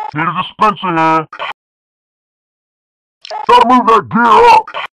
Need a dispenser here. Gotta move that gear up.